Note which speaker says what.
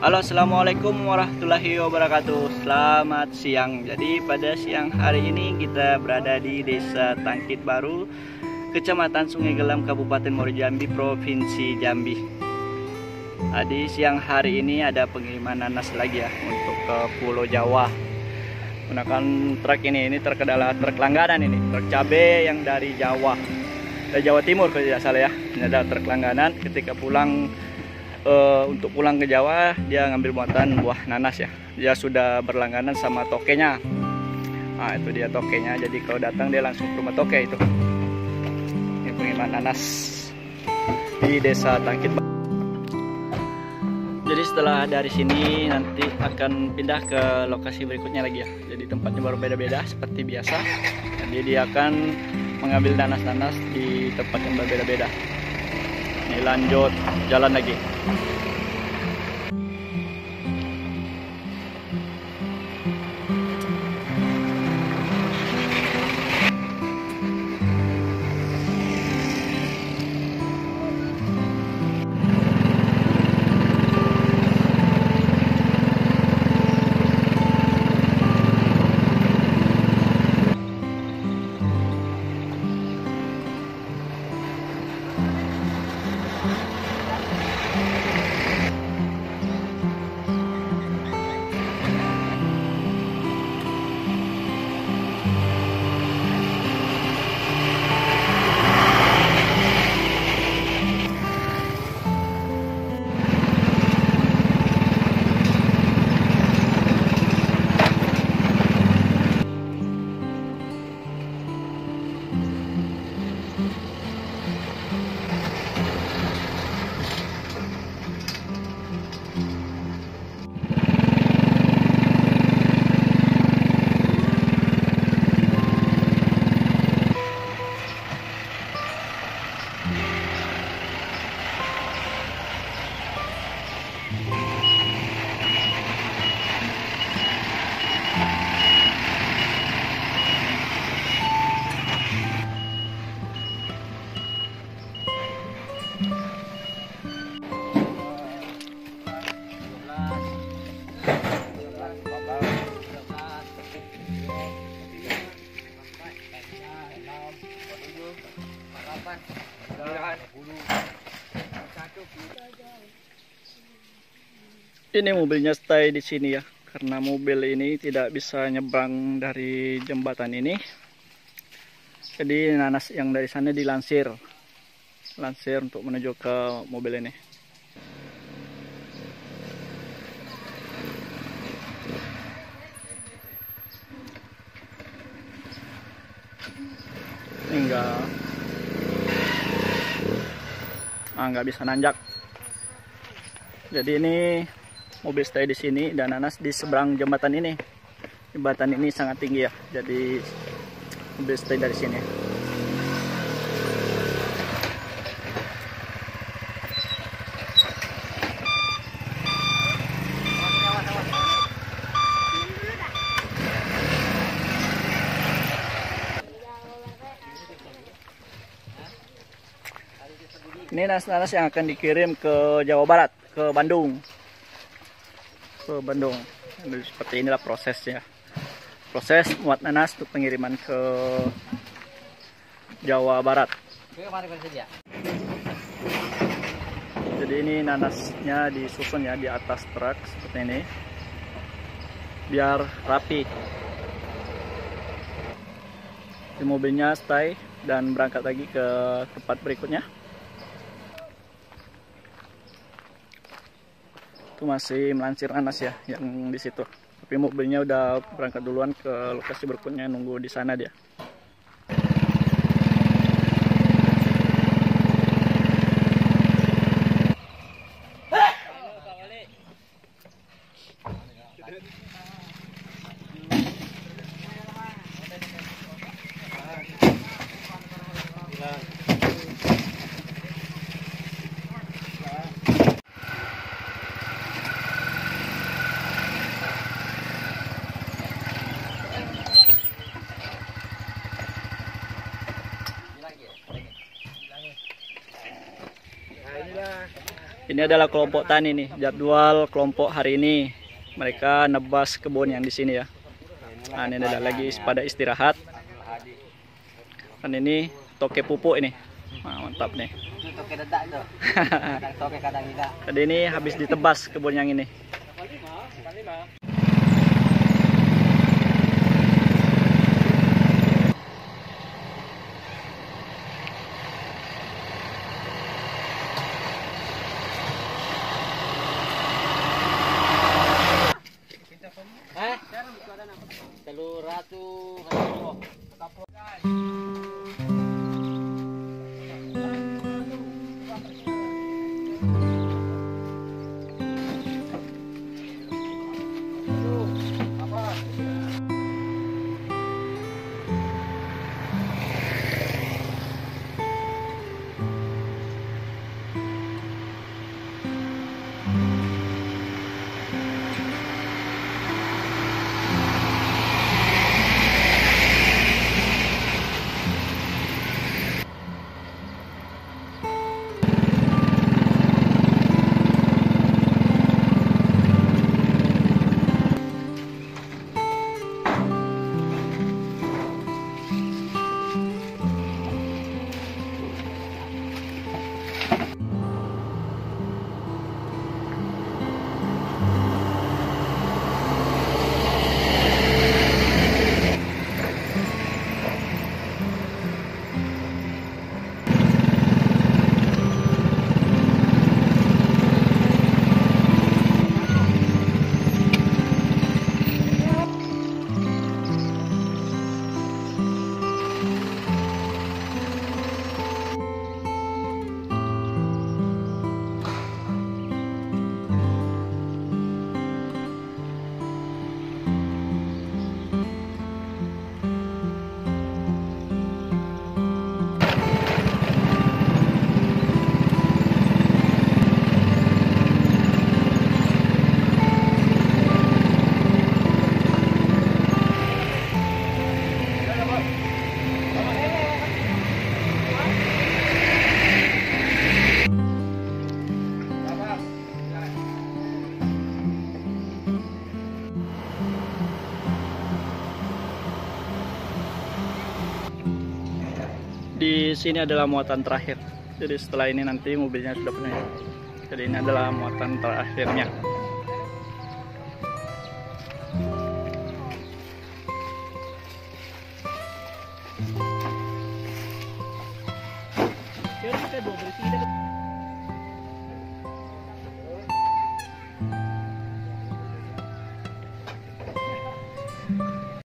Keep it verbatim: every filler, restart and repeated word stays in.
Speaker 1: Halo, assalamualaikum warahmatullahi wabarakatuh. Selamat siang. Jadi pada siang hari ini kita berada di Desa Tangkit Baru, Kecamatan Sungai Gelam, Kabupaten Muaro Jambi, Provinsi Jambi. Nah, di siang hari ini ada pengiriman nanas lagi ya untuk ke Pulau Jawa. Gunakan truk ini, ini truk adalah truk langganan ini, truk cabai yang dari Jawa, dari Jawa Timur kalau tidak salah ya. Ini ada truk langganan. Ketika pulang Uh, untuk pulang ke Jawa, dia ngambil muatan buah nanas ya. Dia sudah berlangganan sama tokenya. Nah, itu dia tokenya. Jadi kalau datang dia langsung ke rumah toke itu. Ini pengiriman nanas di Desa Tangkit. Jadi setelah dari sini nanti akan pindah ke lokasi berikutnya lagi ya. Jadi tempatnya baru beda-beda seperti biasa. Jadi dia akan mengambil nanas-nanas di tempat yang berbeda-beda. Ini lanjut jalan lagi. Ini mobilnya stay di sini ya, karena mobil ini tidak bisa nyebrang dari jembatan ini. Jadi nanas yang dari sana dilansir, lansir untuk menuju ke mobil ini. Ini enggak, ah, nggak bisa nanjak. Jadi ini mobil stay di sini dan nanas di seberang jembatan ini. Jembatan ini sangat tinggi ya, jadi mobil stay dari sini. Ini nanas-nanas yang akan dikirim ke Jawa Barat, ke Bandung. Ke Bandung. Seperti inilah prosesnya. Proses muat nanas untuk pengiriman ke Jawa Barat. Jadi ini nanasnya disusun ya di atas truk seperti ini, biar rapi. Di mobilnya stay dan berangkat lagi ke tempat berikutnya. Itu masih melansir nanas ya yang di situ. Tapi mobilnya udah berangkat duluan ke lokasi berikutnya, nunggu di sana dia. Ini adalah kelompok tani nih, jadwal kelompok hari ini. Mereka nebas kebun yang di sini ya. Nah, ini ada lagi pada istirahat. Dan ini toke pupuk ini. Nah, mantap nih.
Speaker 2: Itu toke dedak tuh. Kadang toke kadang tidak.
Speaker 1: Tadi ini habis ditebas kebun yang ini.
Speaker 2: Eh? Telur ratu.
Speaker 1: Di sini adalah muatan terakhir. Jadi setelah ini nanti mobilnya sudah penuh. Jadi ini adalah muatan terakhirnya.